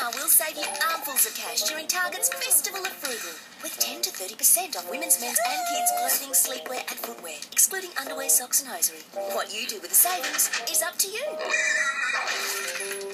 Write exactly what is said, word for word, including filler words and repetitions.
now we'll save you armfuls of cash during Target's Festival of Frugal, with ten to thirty percent off women's, men's and kids' clothing, sleepwear and footwear, excluding underwear, socks and hosiery. What you do with the savings is up to you.